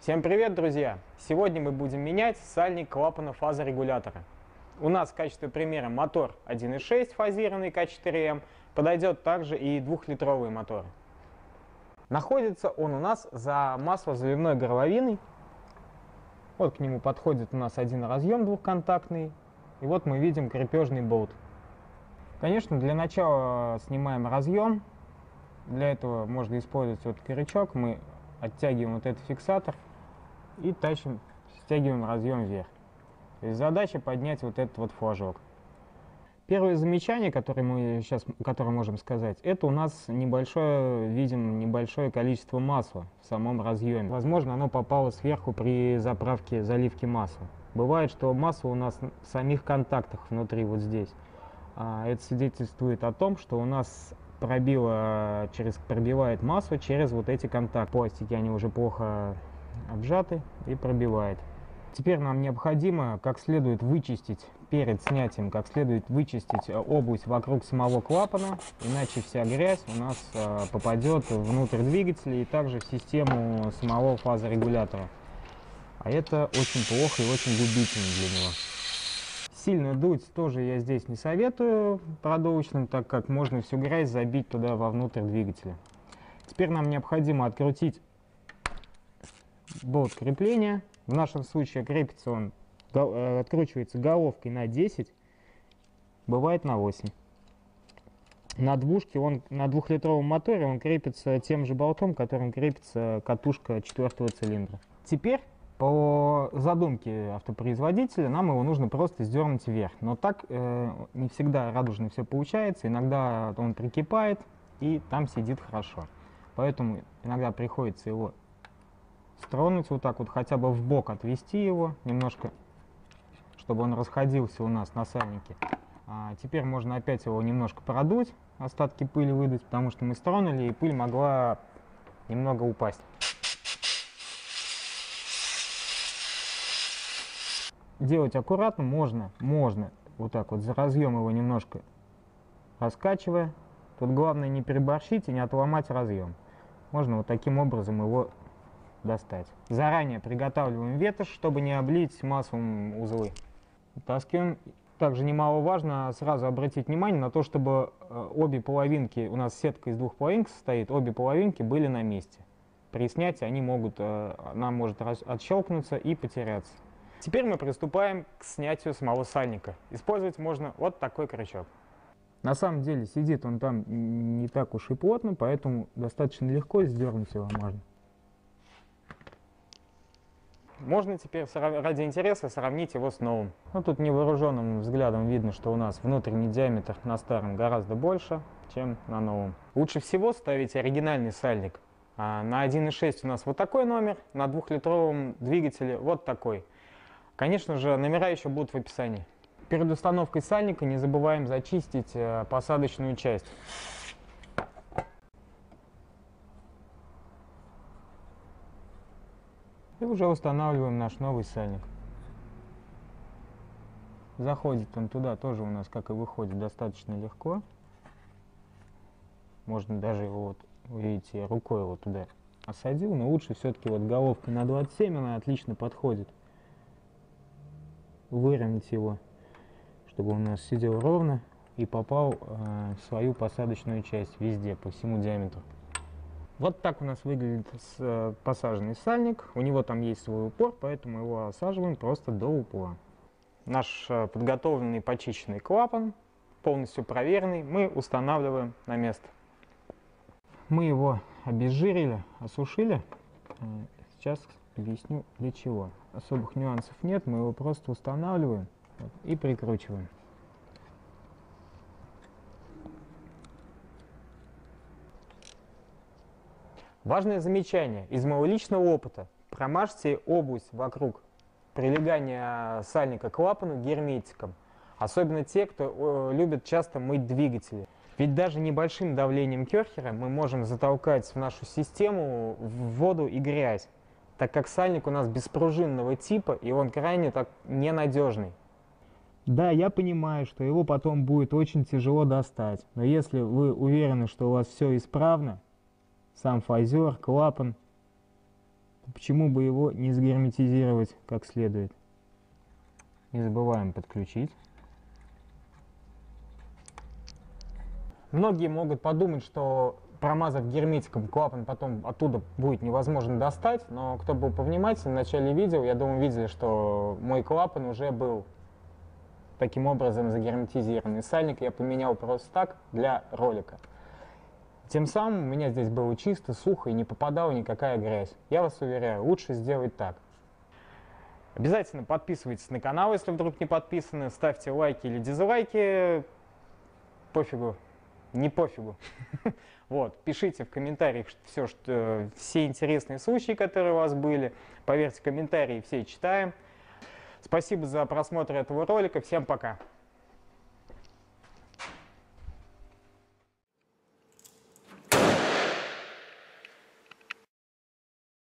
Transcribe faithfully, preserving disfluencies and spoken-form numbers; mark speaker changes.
Speaker 1: Всем привет, друзья! Сегодня мы будем менять сальник клапана фазорегулятора. У нас в качестве примера мотор один и шесть фазированный К четыре М, подойдет также и двухлитровые моторы. Находится он у нас за маслозаливной горловиной. Вот к нему подходит у нас один разъем двухконтактный, и вот мы видим крепежный болт. Конечно, для начала снимаем разъем. Для этого можно использовать вот крючок. Мы оттягиваем вот этот фиксатор и тащим, стягиваем разъем вверх. То есть задача поднять вот этот вот флажок. Первое замечание, которое мы сейчас, которое можем сказать, это у нас небольшое, видим небольшое количество масла в самом разъеме. Возможно, оно попало сверху при заправке, заливке масла. Бывает, что масло у нас в самих контактах внутри, вот здесь. Это свидетельствует о том, что у нас пробило, через, пробивает масло через вот эти контакты. Пластики, они уже плохо обжаты и пробивает. Теперь нам необходимо как следует вычистить, перед снятием, как следует вычистить область вокруг самого клапана, иначе вся грязь у нас э, попадет внутрь двигателя и также в систему самого фазорегулятора. А это очень плохо и очень губительно для него. Сильно дуть тоже я здесь не советую продувочным, так как можно всю грязь забить туда вовнутрь двигателя. Теперь нам необходимо открутить болт крепления. В нашем случае крепится он, откручивается головкой на десять, бывает на восемь. На двушке он, на двухлитровом моторе он крепится тем же болтом, которым крепится катушка четвертого цилиндра. Теперь по задумке автопроизводителя нам его нужно просто сдернуть вверх. Но так э, не всегда радужно все получается. Иногда он прикипает и там сидит хорошо. Поэтому иногда приходится его стронуть вот так вот, хотя бы в бок отвести его немножко, чтобы он расходился у нас на сальнике. А теперь можно опять его немножко продуть, остатки пыли выдать, потому что мы стронули, и пыль могла немного упасть. Делать аккуратно можно, можно вот так вот за разъем его немножко раскачивая. Тут главное не переборщить и не отломать разъем. Можно вот таким образом его достать. Заранее приготавливаем ветошь, чтобы не облить маслом узлы. Таскиваем. Также немаловажно сразу обратить внимание на то, чтобы обе половинки, у нас сетка из двух половинок состоит, обе половинки были на месте. При снятии они могут, она может отщелкнуться и потеряться. Теперь мы приступаем к снятию самого сальника. Использовать можно вот такой крючок. На самом деле сидит он там не так уж и плотно, поэтому достаточно легко сдернуть его можно. Можно теперь ради интереса сравнить его с новым. Ну, тут невооруженным взглядом видно, что у нас внутренний диаметр на старом гораздо больше, чем на новом. Лучше всего ставить оригинальный сальник. А на один и шесть у нас вот такой номер, на двухлитровом двигателе вот такой. Конечно же, номера еще будут в описании. Перед установкой сальника не забываем зачистить посадочную часть. И уже устанавливаем наш новый сальник. Заходит он туда тоже у нас, как и выходит, достаточно легко. Можно даже его, вот, видите, рукой его туда осадил, но лучше все-таки вот головка на двадцать семь, она отлично подходит. Выровнять его, чтобы он у нас сидел ровно и попал э, в свою посадочную часть везде, по всему диаметру. Вот так у нас выглядит с, э, посаженный сальник. У него там есть свой упор, поэтому его осаживаем просто до упора. Наш э, подготовленный почищенный клапан, полностью проверенный, мы устанавливаем на место. Мы его обезжирили, осушили. Сейчас объясню для чего. Особых нюансов нет, мы его просто устанавливаем вот, и прикручиваем. Важное замечание. Из моего личного опыта: промажьте область вокруг прилегания сальника к клапану герметиком. Особенно те, кто э, любит часто мыть двигатели. Ведь даже небольшим давлением керхера мы можем затолкать в нашу систему воду и грязь, так как сальник у нас беспружинного типа, и он крайне так ненадежный. Да, я понимаю, что его потом будет очень тяжело достать, но если вы уверены, что у вас все исправно, сам фазер, клапан, Почему бы его не загерметизировать как следует? Не забываем подключить. Многие могут подумать, что промазав герметиком клапан, потом оттуда будет невозможно достать, но кто был повнимательнее, в начале видео, я думаю, видели, что мой клапан уже был таким образом загерметизирован. И сальник я поменял просто так для ролика. Тем самым у меня здесь было чисто, сухо и не попадала никакая грязь. Я вас уверяю, лучше сделать так. Обязательно подписывайтесь на канал, если вдруг не подписаны, ставьте лайки или дизлайки, пофигу, не пофигу. Вот, пишите в комментариях все, что, все интересные случаи, которые у вас были. Поверьте, комментарии все читаем. Спасибо за просмотр этого ролика, всем пока.